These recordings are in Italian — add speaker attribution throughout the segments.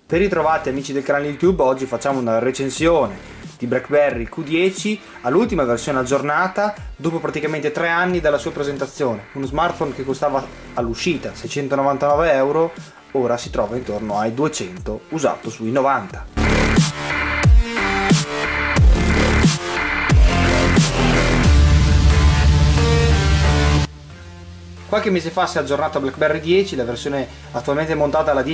Speaker 1: Ben ritrovati amici del canale YouTube, oggi facciamo una recensione di BlackBerry Q10 all'ultima versione aggiornata dopo praticamente 3 anni dalla sua presentazione. Uno smartphone che costava all'uscita 699 euro, ora si trova intorno ai 200, usato sui 90. Qualche mese fa si è aggiornata BlackBerry 10, la versione attualmente montata alla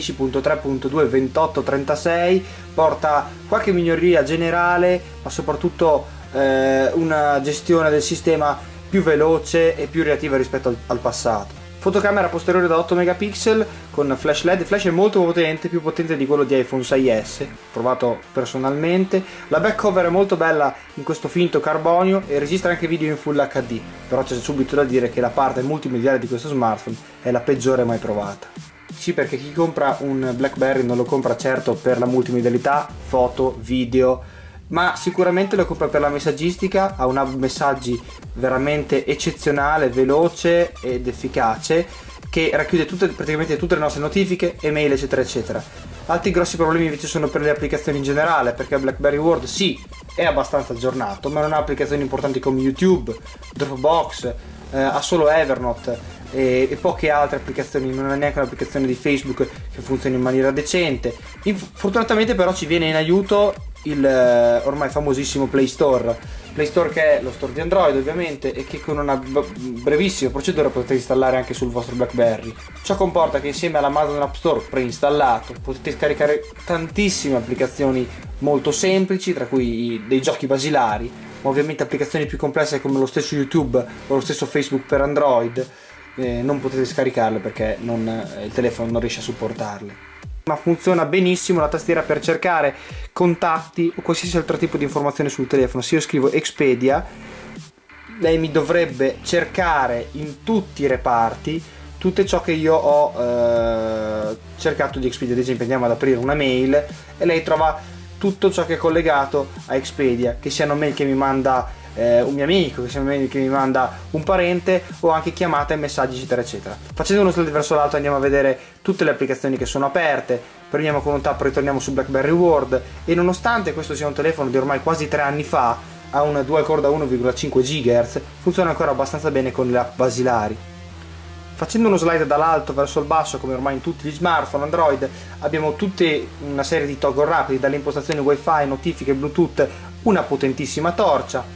Speaker 1: 10.3.2 porta qualche miglioria generale, ma soprattutto una gestione del sistema più veloce e più reattiva rispetto al passato. Fotocamera posteriore da 8 megapixel con flash LED, il flash è molto potente, più potente di quello di iPhone 6S, provato personalmente. La back cover è molto bella in questo finto carbonio e registra anche video in Full HD, però c'è subito da dire che la parte multimediale di questo smartphone è la peggiore mai provata. Sì, perché chi compra un BlackBerry non lo compra certo per la multimedialità, foto, video, ma sicuramente lo compra per la messaggistica. Ha una hub messaggi veramente eccezionale, veloce ed efficace, che racchiude praticamente tutte le nostre notifiche, email eccetera eccetera. Altri grossi problemi invece sono per le applicazioni in generale, perché BlackBerry World sì, è abbastanza aggiornato, ma non ha applicazioni importanti come YouTube, Dropbox, ha solo Evernote e poche altre applicazioni, non ha neanche un'applicazione di Facebook che funzioni in maniera decente. Fortunatamente però ci viene in aiuto il ormai famosissimo Play Store, che è lo store di Android ovviamente, e che con una brevissima procedura potete installare anche sul vostro BlackBerry. Ciò comporta che insieme all'Amazon App Store preinstallato potete scaricare tantissime applicazioni molto semplici, tra cui dei giochi basilari, ma ovviamente applicazioni più complesse come lo stesso YouTube o lo stesso Facebook per Android non potete scaricarle perché il telefono non riesce a supportarle. Ma funziona benissimo la tastiera per cercare contatti o qualsiasi altro tipo di informazione sul telefono. Se io scrivo Expedia, lei mi dovrebbe cercare in tutti i reparti tutto ciò che io ho cercato di Expedia. Ad esempio andiamo ad aprire una mail e lei trova tutto ciò che è collegato a Expedia, che siano mail che mi manda un mio amico, che siano mail che mi manda un parente, o anche chiamate, messaggi eccetera eccetera. Facendo uno slide verso l'alto andiamo a vedere tutte le applicazioni che sono aperte, prendiamo con un tap, ritorniamo su BlackBerry World, e nonostante questo sia un telefono di ormai quasi 3 anni fa, ha un dual core da 1,5 GHz, funziona ancora abbastanza bene con le app basilari. Facendo uno slide dall'alto verso il basso, come ormai in tutti gli smartphone Android, abbiamo tutta una serie di toggle rapidi, dalle impostazioni Wi-Fi, notifiche, Bluetooth, una potentissima torcia,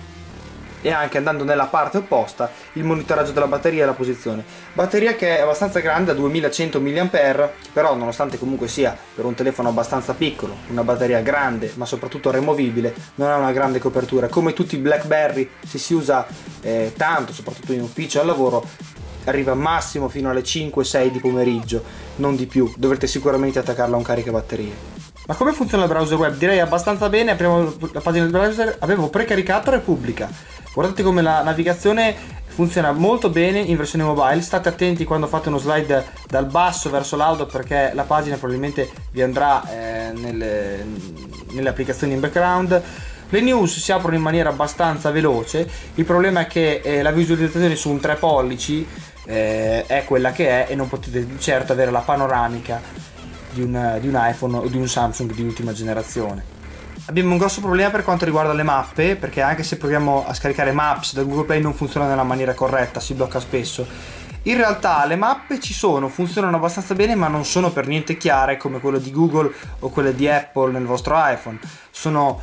Speaker 1: e anche, andando nella parte opposta, il monitoraggio della batteria e la posizione. Batteria che è abbastanza grande, a 2100 mAh, però nonostante comunque sia per un telefono abbastanza piccolo, una batteria grande ma soprattutto removibile, non ha una grande copertura. Come tutti i BlackBerry, se si usa tanto, soprattutto in ufficio e al lavoro, arriva massimo fino alle 5-6 di pomeriggio, non di più. Dovrete sicuramente attaccarla a un caricabatterie. Ma come funziona il browser web? Direi abbastanza bene. Apriamo la pagina del browser, avevo precaricato Repubblica. Guardate come la navigazione funziona molto bene in versione mobile. State attenti quando fate uno slide dal basso verso l'alto, perché la pagina probabilmente vi andrà nelle applicazioni in background. Le news si aprono in maniera abbastanza veloce. Il problema è che la visualizzazione su un 3 pollici è quella che è, e non potete certo avere la panoramica di un iPhone o di un Samsung di ultima generazione. Abbiamo un grosso problema per quanto riguarda le mappe, perché anche se proviamo a scaricare Maps da Google Play non funziona nella maniera corretta, si blocca spesso. In realtà le mappe ci sono, funzionano abbastanza bene, ma non sono per niente chiare come quelle di Google o quelle di Apple nel vostro iPhone. Sono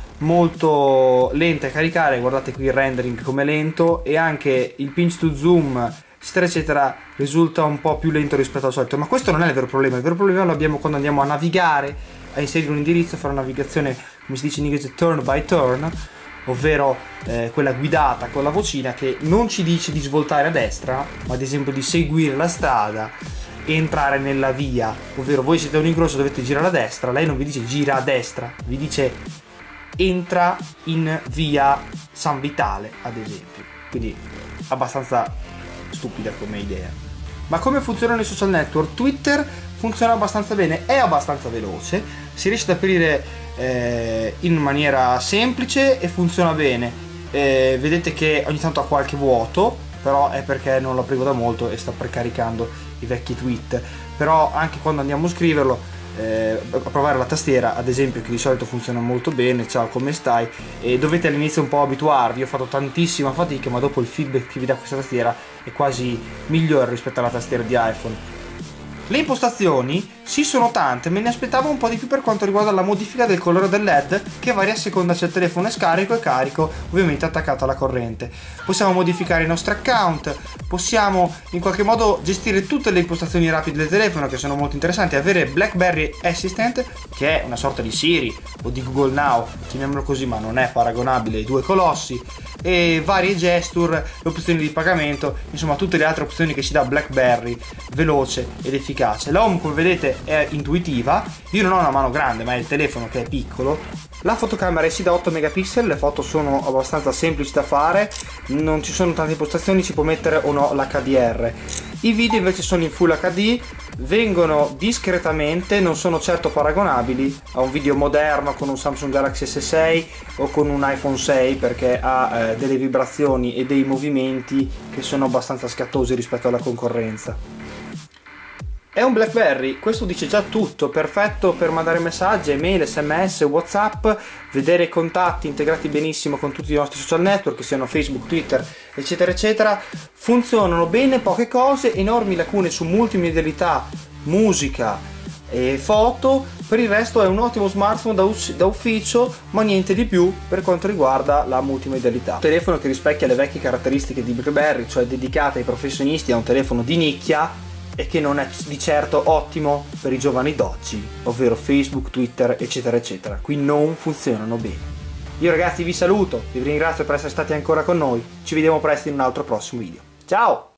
Speaker 1: molto lente a caricare, guardate qui il rendering come lento, e anche il pinch to zoom eccetera eccetera risulta un po' più lento rispetto al solito. Ma questo non è il vero problema. Il vero problema lo abbiamo quando andiamo a navigare, a inserire un indirizzo, a fare una navigazione, come si dice in inglese, turn by turn, ovvero quella guidata con la vocina, che non ci dice di svoltare a destra, ma ad esempio di seguire la strada e entrare nella via. Ovvero voi siete a un incrocio, dovete girare a destra, lei non vi dice gira a destra, vi dice entra in via San Vitale ad esempio. Quindi abbastanza stupida come idea. Ma come funzionano i social network? Twitter funziona abbastanza bene, è abbastanza veloce, si riesce ad aprire in maniera semplice e funziona bene. Vedete che ogni tanto ha qualche vuoto, però è perché non lo aprivo da molto e sta precaricando i vecchi tweet. Però anche quando andiamo a scriverlo a provare la tastiera, ad esempio, che di solito funziona molto bene. Ciao, come stai? E dovete all'inizio un po' abituarvi. Ho fatto tantissima fatica, ma dopo il feedback che vi dà questa tastiera è quasi migliore rispetto alla tastiera di iPhone. Le impostazioni sì, sono tante, me ne aspettavo un po' di più per quanto riguarda la modifica del colore del LED, che varia a seconda se il telefono è scarico e carico, ovviamente attaccato alla corrente. Possiamo modificare i nostri account, possiamo in qualche modo gestire tutte le impostazioni rapide del telefono, che sono molto interessanti. Avere BlackBerry Assistant, che è una sorta di Siri o di Google Now, chiamiamolo così, ma non è paragonabile ai due colossi, e varie gesture, le opzioni di pagamento, insomma tutte le altre opzioni che ci dà BlackBerry, veloce ed efficace. La home, come vedete, è intuitiva. Io non ho una mano grande, ma è il telefono che è piccolo. La fotocamera è sì da 8 megapixel, le foto sono abbastanza semplici da fare, non ci sono tante impostazioni, si può mettere o no l'HDR. I video invece sono in Full HD, vengono discretamente, non sono certo paragonabili a un video moderno con un Samsung Galaxy S6 o con un iPhone 6, perché ha delle vibrazioni e dei movimenti che sono abbastanza scattosi rispetto alla concorrenza. È un BlackBerry, questo dice già tutto, perfetto per mandare messaggi, email, sms, whatsapp, vedere i contatti integrati benissimo con tutti i nostri social network, che siano Facebook, Twitter, eccetera eccetera. Funzionano bene poche cose, enormi lacune su multimedialità, musica e foto. Per il resto è un ottimo smartphone da ufficio, ma niente di più per quanto riguarda la multimedialità. Un telefono che rispecchia le vecchie caratteristiche di BlackBerry, cioè dedicata ai professionisti, a un telefono di nicchia, e che non è di certo ottimo per i giovani d'oggi, ovvero Facebook, Twitter, eccetera eccetera. Qui non funzionano bene. Io ragazzi vi saluto, vi ringrazio per essere stati ancora con noi, ci vediamo presto in un altro prossimo video. Ciao!